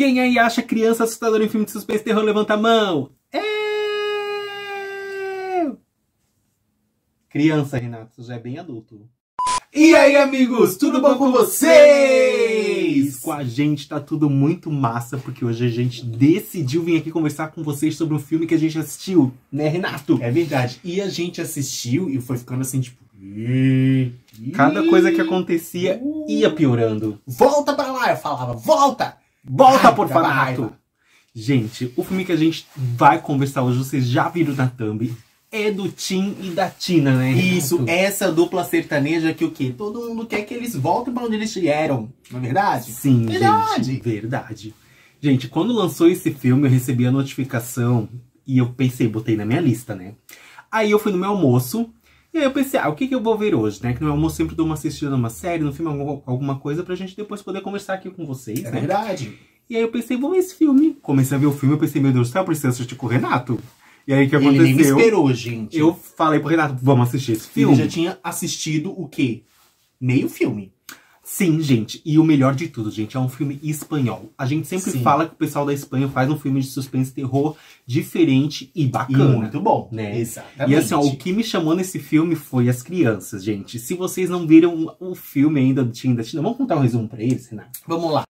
Quem aí acha criança assustadora em filme de suspense e terror, levanta a mão. Criança, Renato, você já é bem adulto. E aí, amigos, tudo bom com vocês? Com a gente tá tudo muito massa, porque hoje a gente decidiu vir aqui conversar com vocês sobre um filme que a gente assistiu, né, Renato? É verdade. E a gente assistiu e foi ficando assim, tipo... Cada coisa que acontecia ia piorando. Volta pra lá, eu falava, volta! Volta, Porfanato! Gente, o filme que a gente vai conversar hoje, vocês já viram na thumb, é do Tim e da Tina, né? Isso, essa dupla sertaneja que o quê? Todo mundo quer que eles voltem pra onde eles vieram, não é verdade? Sim, verdade. Gente, verdade. Gente, quando lançou esse filme, eu recebi a notificação e eu pensei, botei na minha lista, né? Aí eu fui no meu almoço, e aí eu pensei, o que eu vou ver hoje, né? Que no meu almoço sempre dou uma assistida numa série, no filme, alguma coisa, pra gente depois poder conversar aqui com vocês, É né? verdade. E aí eu pensei, vou ver esse filme. Comecei a ver o filme, eu pensei, meu Deus do céu, eu preciso assistir com o Renato. E aí o que aconteceu? Ele nem me esperou, gente. Eu falei pro Renato, vamos assistir esse filme. Ele já tinha assistido o quê? Meio filme. Sim, gente. E o melhor de tudo, gente, é um filme espanhol. A gente sempre Sim. fala que o pessoal da Espanha faz um filme de suspense e terror diferente e bacana. E muito bom, né? Exatamente. E assim, ó, o que me chamou nesse filme foi as crianças, gente. Se vocês não viram o filme ainda do Tim da Tina, vamos contar um resumo pra eles, Renato? Vamos lá.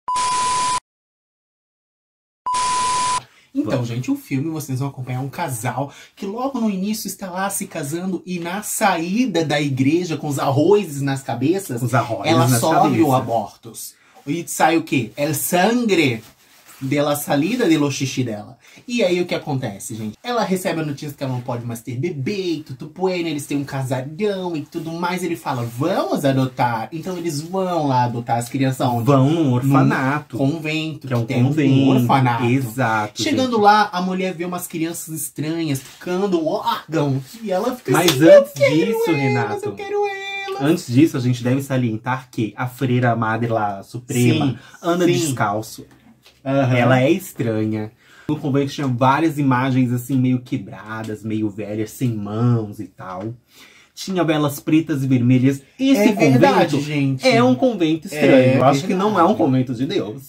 Então, gente, o filme vocês vão acompanhar um casal que logo no início está lá se casando e na saída da igreja com os arrozes nas cabeças, ela sofre o abortos. E sai o quê? El sangre dela salida de lo xixi dela. E aí o que acontece, gente? Ela recebe a notícia que ela não pode mais ter bebê e tudo bueno, eles têm um casadão e tudo mais. Ele fala, vamos adotar. Então eles vão lá adotar as crianças onde? Vão num orfanato. Num convento. Que é um tem convento. Um orfanato. Exato. Chegando gente. lá, a mulher vê umas crianças estranhas tocando o órgão. E ela fica Mas assim, antes eu quero disso, elas, Renato, eu quero elas. Antes disso, a gente deve salientar que a freira madre lá, suprema, Sim, anda sim. descalço. Ela é estranha. No convento tinha várias imagens assim, meio quebradas, meio velhas, sem mãos e tal. Tinha velas pretas e vermelhas. Esse verdade, convento gente. é um convento estranho. É Eu acho que verdade. não é um convento de Deus.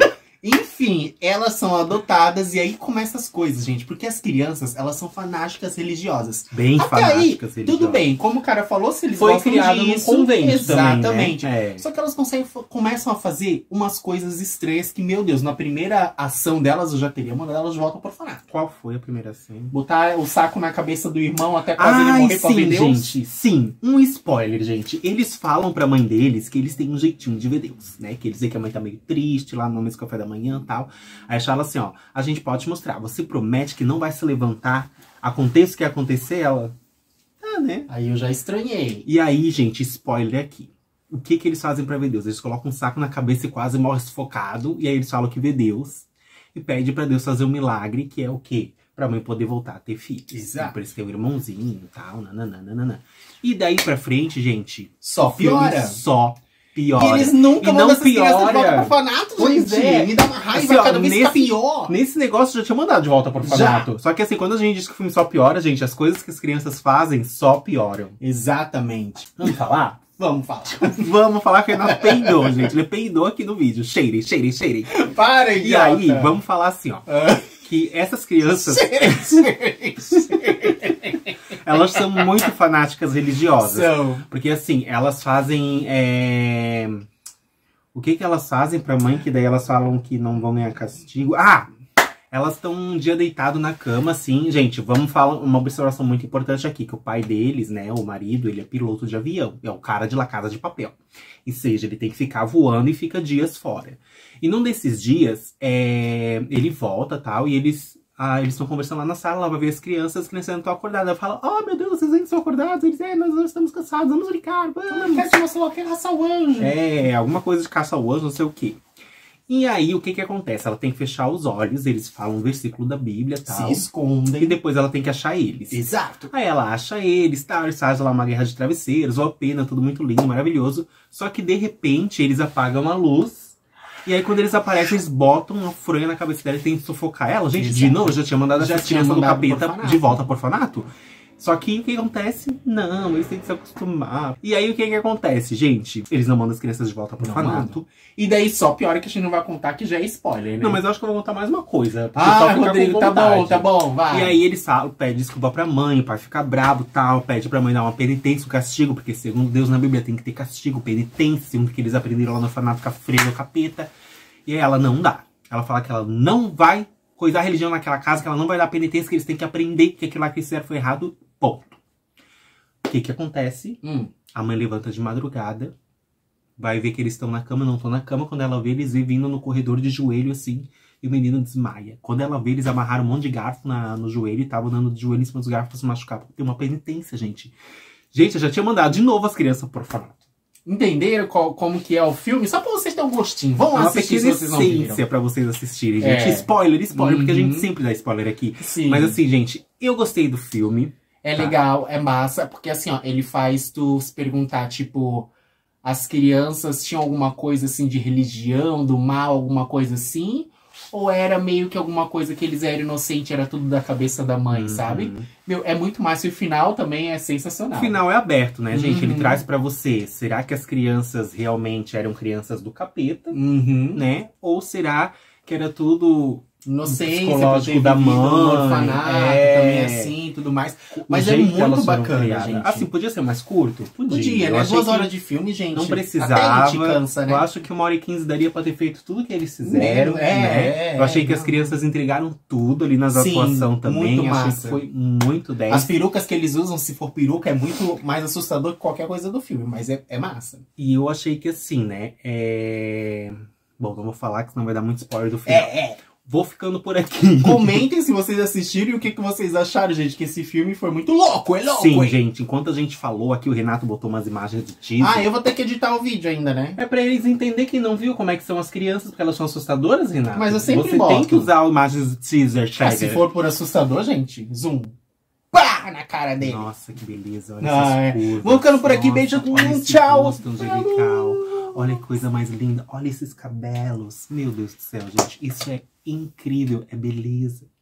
Enfim, elas são adotadas e aí começam as coisas, gente. Porque as crianças, elas são fanáticas religiosas. Bem Até fanáticas aí, religiosas. tudo bem. Como o cara falou, se eles Foi gostam criado num disso, convento exatamente. também, né? Só que elas começam a fazer umas coisas estranhas que, meu Deus, na primeira ação delas eu já teria mandado elas de volta pro orfanato. Qual foi a primeira cena? Botar o saco na cabeça do irmão até quase ele morrer pra ver Deus. Gente, sim. Um spoiler, gente. Eles falam pra mãe deles que eles têm um jeitinho de ver Deus, né? Que eles dizem que a mãe tá meio triste lá no mês do café da manhã e tal. Aí fala assim, ó, a gente pode te mostrar. Você promete que não vai se levantar, aconteça o que acontecer, ela... né? Aí eu já estranhei. E aí, gente, spoiler aqui. O que eles fazem pra ver Deus? Eles colocam um saco na cabeça e quase morre sufocado. E aí eles falam que vê Deus. E pede pra Deus fazer um milagre, que é o quê? Pra mãe poder voltar a ter filhos. Exato. Pra eles terem um irmãozinho e tal, nananana. E daí pra frente, gente... Só o filme piora. só piora. E eles nunca E mandam não essas crianças de volta pro piora. orfanato, Pois gente. é. Me dá uma raiva Assim, ó, cada vez fica pior. Nesse negócio já tinha mandado de volta pro orfanato. Só que assim, quando a gente diz que o filme só piora, gente, as coisas que as crianças fazem só pioram. Exatamente. Vamos falar? Vamos falar. Vamos falar que ele não peidou, gente. Ele peidou aqui no vídeo. Cheirem, cheirem, cheirem. Para, E aí, vamos falar assim, ó. Que essas crianças, elas são muito fanáticas religiosas. São. Porque assim, elas fazem... O que elas fazem pra mãe, que daí elas falam que não vão ganhar castigo? Elas estão um dia deitado na cama, assim, gente, vamos falar uma observação muito importante aqui, que o pai deles, né, o marido, ele é piloto de avião, é o cara de La Casa de Papel. Ou seja, ele tem que ficar voando e fica dias fora. E num desses dias, ele volta, tal, e eles estão conversando lá na sala, lá vai ver as crianças não estão acordadas. Ela fala, oh meu Deus, vocês ainda estão acordados? Eles, nós estamos cansados, vamos brincar, vamos. Quer caçar o anjo. Alguma coisa de caça ao anjo, não sei o quê. E aí, o que acontece? Ela tem que fechar os olhos, eles falam um versículo da Bíblia e tal. Se escondem. E depois ela tem que achar eles. Exato. Aí ela acha eles, tal, eles fazem lá uma guerra de travesseiros, uma pena, tudo muito lindo, maravilhoso. Só que, de repente, eles apagam a luz. E aí, quando eles aparecem, eles botam uma fronha na cabeça dela e tentam sufocar ela. Gente, Exato. de novo, eu já tinha mandado essa criança do capeta de volta pro orfanato. Só que o que acontece? Não, eles têm que se acostumar. E aí o que acontece, gente? Eles não mandam as crianças de volta pro orfanato. E daí só pior é que a gente não vai contar que já é spoiler, né? Não, mas eu acho que eu vou contar mais uma coisa. Ah, Rodrigo, tá bom, vai. E aí eles pedem desculpa pra mãe, o pai fica bravo e tal, pede pra mãe dar uma penitência, um castigo, porque segundo Deus na Bíblia tem que ter castigo, penitência, segundo que eles aprenderam lá no orfanato, fica freio no capeta. E aí ela não dá. Ela fala que ela não vai coisar a religião naquela casa, que ela não vai dar penitência, que eles têm que aprender que aquilo lá que eles fizeram foi errado, ponto. O que acontece? A mãe levanta de madrugada, vai ver que eles estão na cama, não estão na cama. Quando ela vê, eles vêm vindo no corredor de joelho, assim, e o menino desmaia. Quando ela vê, eles amarraram um monte de garfo no joelho e estavam andando de joelho em cima dos garfos pra se machucar, porque tem uma penitência, gente. Gente, eu já tinha mandado de novo as crianças pro orfanato. Entenderam como que é o filme? Só pra vocês terem um gostinho. Vão assistir se vocês não viram. Uma pequena essência pra vocês assistirem, gente. Spoiler, porque a gente sempre dá spoiler aqui. Sim. Mas assim, gente, eu gostei do filme. É legal, é massa, porque assim, ó, ele faz tu se perguntar, tipo, as crianças tinham alguma coisa assim de religião, do mal, alguma coisa assim? Ou era meio que alguma coisa que eles eram inocentes, era tudo da cabeça da mãe, sabe? Meu, é muito massa. E o final também é sensacional. O final é aberto, né, gente? Ele traz pra você, será que as crianças realmente eram crianças do capeta, né? Ou será que era tudo inocência, psicológico da mãe, no orfanato, também assim, tudo mais. Mas é muito bacana, gente. Assim, podia ser mais curto? Podia, né? 2 horas de filme, gente. Não precisava. Até a gente cansa, né? Eu acho que 1h15 daria pra ter feito tudo que eles fizeram, né? Eu achei que as crianças entregaram tudo ali nas atuações também. Muito massa. Achei que foi muito 10. As perucas que eles usam, se for peruca, é muito mais assustador que qualquer coisa do filme, mas é massa. E eu achei que assim, né? Bom, não vou falar, que senão vai dar muito spoiler do final. Vou ficando por aqui. Comentem se vocês assistiram e o que vocês acharam, gente. Que esse filme foi muito louco, é louco. Sim, hein? gente. Enquanto a gente falou aqui, o Renato botou umas imagens de teaser. Ah, eu vou ter que editar o vídeo ainda, né? É pra eles entenderem que não viu como é que são as crianças, porque elas são assustadoras, Renato. Mas eu sempre Você tem que usar imagens de teaser, se for por assustador, gente, zoom. Pá! Na cara dele. Nossa, que beleza. Olha essas curvas. Vou ficando por aqui. Beijo. Tchau. Olha que coisa mais linda. Olha esses cabelos. Meu Deus do céu, gente. Isso é incrível. É beleza.